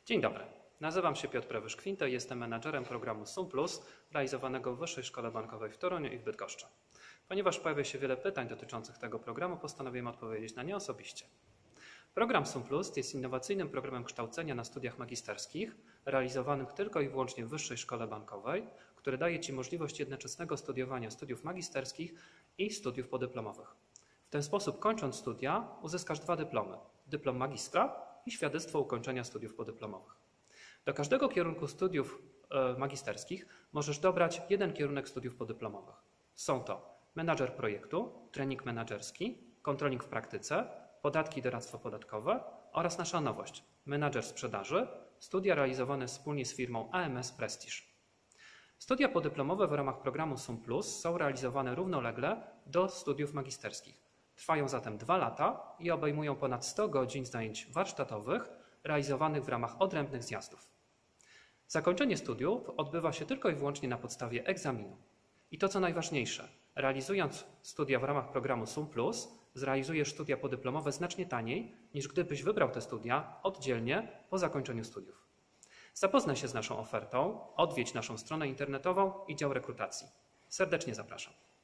Dzień dobry, nazywam się Piotr Prewysz-Kwinto i jestem menadżerem programu SumPlus realizowanego w Wyższej Szkole Bankowej w Toruniu i w Bydgoszczy. Ponieważ pojawia się wiele pytań dotyczących tego programu, postanowiłem odpowiedzieć na nie osobiście. Program SumPlus jest innowacyjnym programem kształcenia na studiach magisterskich realizowanym tylko i wyłącznie w Wyższej Szkole Bankowej, który daje Ci możliwość jednoczesnego studiowania studiów magisterskich i studiów podyplomowych. W ten sposób, kończąc studia, uzyskasz 2 dyplomy: dyplom magistra i świadectwo ukończenia studiów podyplomowych. Do każdego kierunku studiów magisterskich możesz dobrać jeden kierunek studiów podyplomowych. Są to menadżer projektu, trening menadżerski, kontroling w praktyce, podatki i doradztwo podatkowe oraz nasza nowość – menadżer sprzedaży, studia realizowane wspólnie z firmą AMS Prestige. Studia podyplomowe w ramach programu SumPlus są realizowane równolegle do studiów magisterskich. Trwają zatem 2 lata i obejmują ponad 100 godzin zajęć warsztatowych realizowanych w ramach odrębnych zjazdów. Zakończenie studiów odbywa się tylko i wyłącznie na podstawie egzaminu. I to co najważniejsze, realizując studia w ramach programu SumPlus, zrealizujesz studia podyplomowe znacznie taniej, niż gdybyś wybrał te studia oddzielnie po zakończeniu studiów. Zapoznaj się z naszą ofertą, odwiedź naszą stronę internetową i dział rekrutacji. Serdecznie zapraszam.